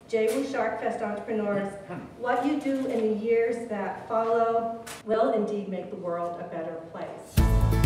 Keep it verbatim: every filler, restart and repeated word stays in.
J W U Sharkfest entrepreneurs, what you do in the years that follow will indeed make the world a better place.